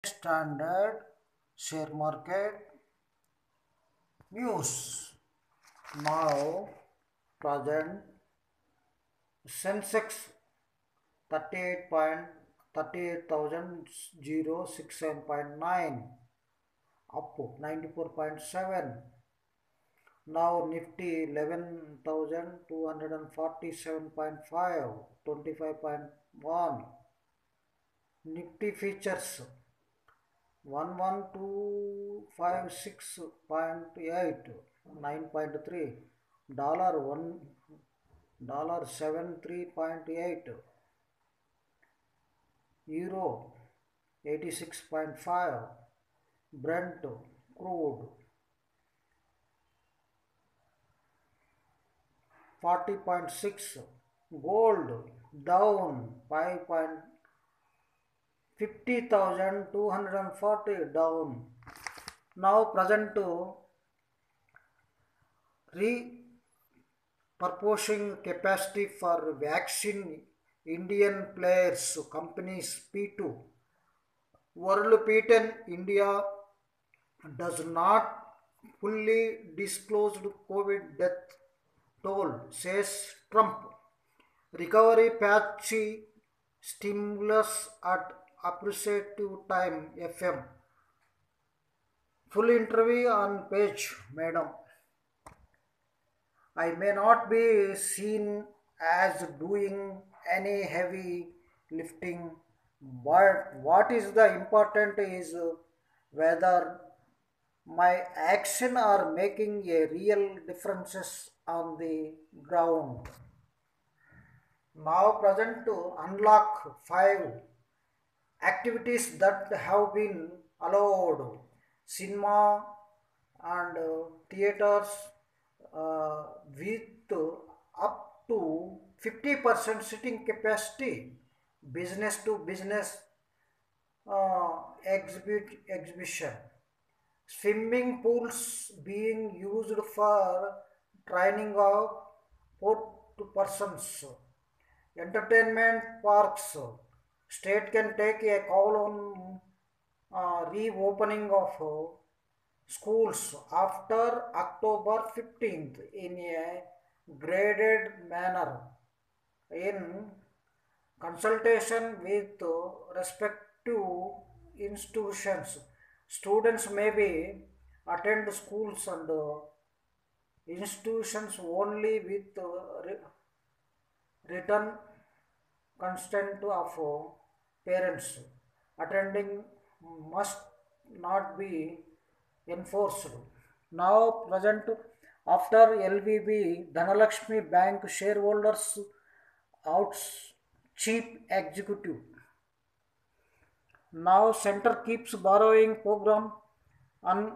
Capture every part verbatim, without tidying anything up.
Standard share market news. Now present Sensex thirty-eight point thirty-eight thousand sixty-seven point nine, up ninety-four point seven. Now Nifty eleven thousand two hundred forty-seven point five, twenty-five point one. Nifty futures one one two five six point eight, nine point three. Dollar one dollar seven three point eight. Euro eighty-six point five. Brent crude forty point six. Gold down five point fifty thousand two hundred forty, down. Now present to repurposing capacity for vaccine Indian players companies P two. World P ten India does not fully disclosed COVID death toll, says Trump. Recovery patchy stimulus at appreciative time F M. Full interview on page, madam. I may not be seen as doing any heavy lifting, but what is the important is whether my action are making a real differences on the ground. Now present to unlock five activities that have been allowed. Cinema and uh, theaters uh, with up to fifty percent sitting capacity, business to business uh, exhibit exhibition, swimming pools being used for training of port persons, entertainment parks. State can take a call on uh, reopening of uh, schools after October fifteenth in a graded manner in consultation with uh, respective institutions. Students may be attend schools and uh, institutions only with uh, re- written consent of uh, parents. Attending must not be enforced. Now present after L V B Dhanalakshmi Bank shareholders out chief executive. Now center keeps borrowing program un,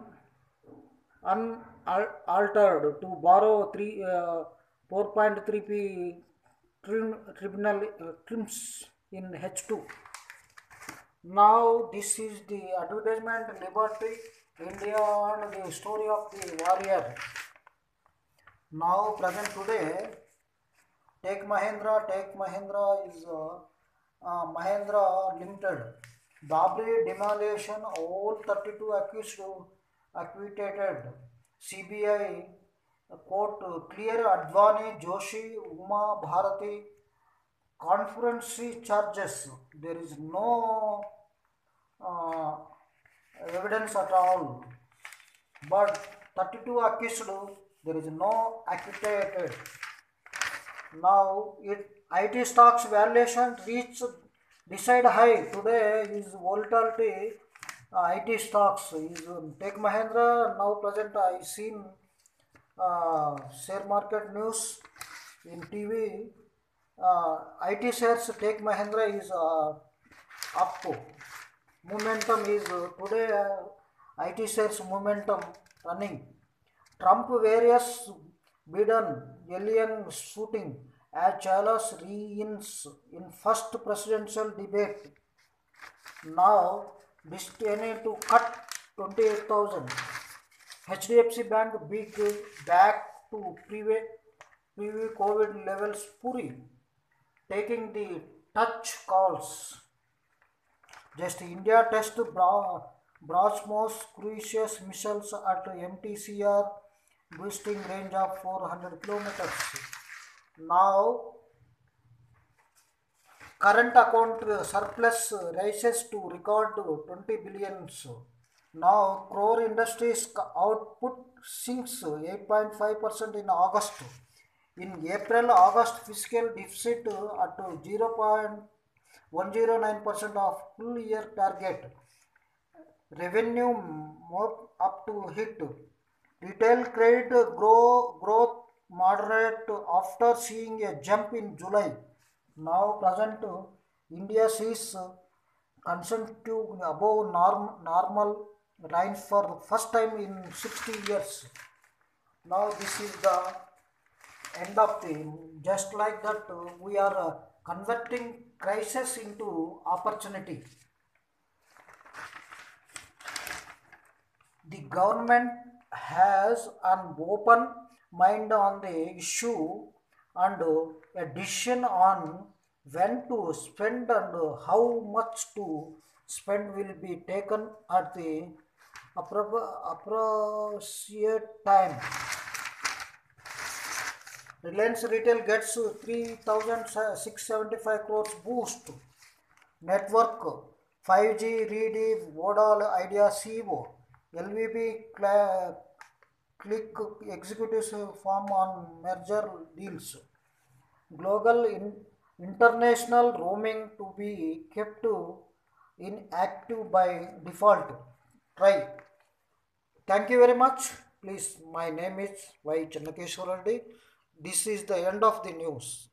unaltered to borrow three uh, four point three p trim, tribunal uh, trims in H two. Now this is the advertisement Liberty India and the story of the warrior. Now present today, Tech Mahindra. Tech Mahindra is uh, uh, Mahindra Limited. Babri demolition, all thirty-two accused acquitted. C B I court clear Advani, Joshi, Uma Bharati conference charges. There is no uh, evidence at all. But thirty-two accused, there is no acquitted. Now it I T stocks valuation reached decide high. Today is volatility. Uh, I T stocks is um, Tech Mahindra. Now present I seen uh, share market news in T V. Uh, I T shares Tech Mahindra is uh, up. Momentum is uh, today uh, I T shares momentum running. Trump various Biden alien shooting as Charles reigns in first presidential debate. Now destined to cut twenty-eight thousand. H D F C Bank big back to pre-COVID levels. Puri taking the touch calls. Just India test Bra- BrahMos cruise missiles at M T C R, boosting range of four hundred kilometers. Now, current account uh, surplus uh, rises to record twenty billions. Now, core industries output sinks eight point five percent in August. In April, August fiscal deficit at zero point one zero nine percent of full year target. Revenue more up to hit. Retail credit grow, growth moderate after seeing a jump in July. Now present India sees consecutive above norm, normal lines for the first time in sixty years. Now this is the end of the, just like that uh, we are uh, converting crisis into opportunity. The government has an open mind on the issue, and uh, a decision on when to spend and uh, how much to spend will be taken at the appro- appropriate time. Reliance Retail gets three thousand six hundred seventy-five crores boost. Network five G Ready Vodal Idea C E O. L V B cla- click executives form on merger deals. Global in, international roaming to be kept inactive by default. Try. Thank you very much. Please, my name is Y. Channakeshwar Reddy. This is the end of the news.